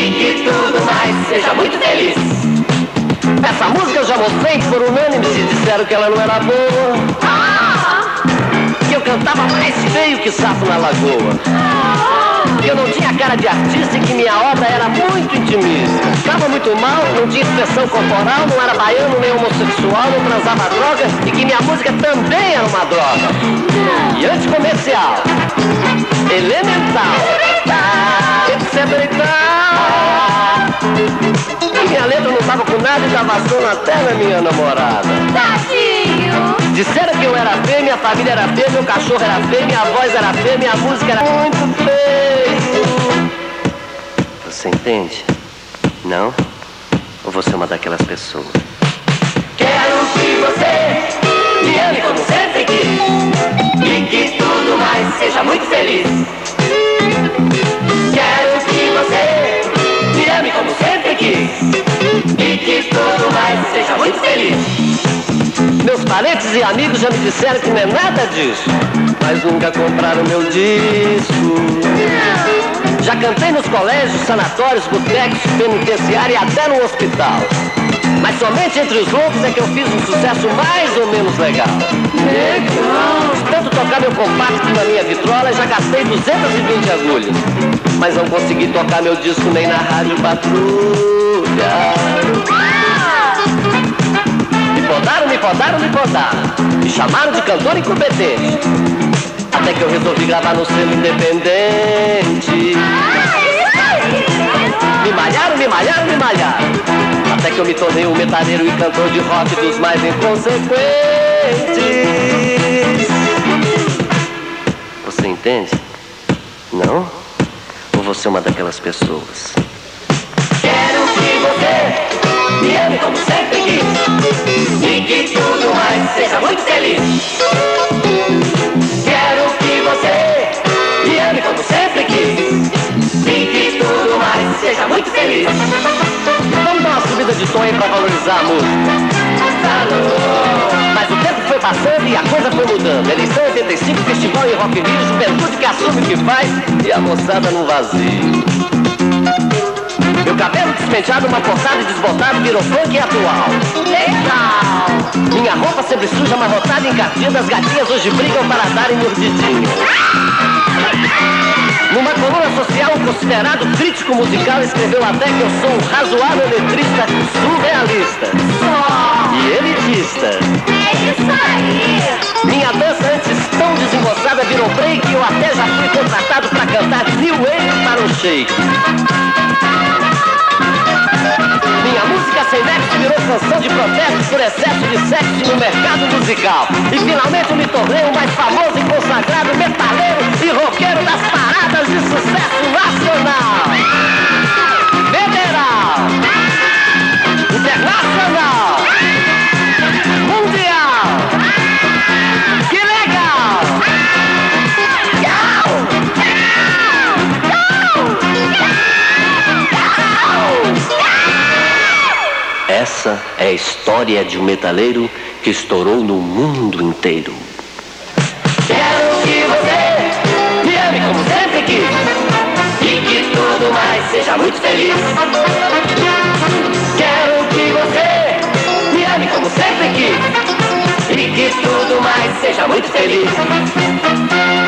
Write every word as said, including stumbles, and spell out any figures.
e que tudo mais seja muito feliz. Essa música eu já mostrei, por unânime se disseram que ela não era boa. Que eu cantava mais feio que sapo na lagoa. Que eu não tinha cara de artista e que minha obra era muito intimista. Estava muito mal, não tinha expressão corporal, não era baiano nem homossexual, não transava droga e que minha música também era uma droga. E anticomercial, elemental, etc e tal. E minha letra não tava com nada e dava sono até na minha namorada. Tadinho! Disseram que eu era feio, minha família era feia, meu cachorro era feio, minha voz era feia, minha música era muito feio. Você entende? Não? Ou você é uma daquelas pessoas? Quero que você me ame como sempre quis e que tudo mais seja muito feliz. Quero que você me ame como sempre quis e que tudo mais seja muito feliz. Meus parentes e amigos já me disseram que não é nada disso, mas nunca compraram meu disco. Já cantei nos colégios, sanatórios, botecos, penitenciários e até no hospital. Mas somente entre os loucos é que eu fiz um sucesso mais ou menos legal. Legal! De tanto tocar meu compacto na minha vitrola, já gastei duzentas e vinte agulhas. Mas não consegui tocar meu disco nem na Rádio Patrulha. Me podaram, me podaram, me podaram. Me chamaram de cantor incompetente. Até que eu resolvi gravar no selo independente. Me malharam, me malharam, me malharam. Até que eu me tornei um metaleiro e cantor de rock dos mais inconsequentes. Você entende? Não? Ou você é uma daquelas pessoas? Quero que você me ame como sempre quis e que tudo mais seja muito feliz. Quero que você me ame como sempre quis e que tudo mais seja muito feliz. Vamos dar uma subida de tom aí pra valorizar a música. Mas o tempo foi passando e a coisa foi mudando. Eleição oitenta e cinco, festival e Rock in Rio, juventude que assume o que faz e a moçada no vazio. Meu cabelo despenteado, uma portada e desbotado, virou funk atual. Legal! Minha roupa sempre suja, amarrotada e encardida, as gatinhas hoje brigam para darem mordidinha. Numa coluna social, um considerado crítico musical escreveu até que eu sou um razoável letrista surrealista e elitista. É isso aí! Minha dança antes tão desengonçada virou break e eu até já fui contratado para cantar New Wave para um shake. Minha música sem nexo virou canção de protesto por excesso de sexo no mercado musical. E finalmente eu me tornei o mais famoso e consagrado metaleiro e roqueiro das paradas de sucesso nacional, federal, internacional, mundial. Que legal! Essa é a história de um metaleiro que estourou no mundo inteiro. Quero que você me ame como sempre quis e que tudo mais seja muito feliz. Quero que você me ame como sempre quis e que tudo mais seja muito feliz.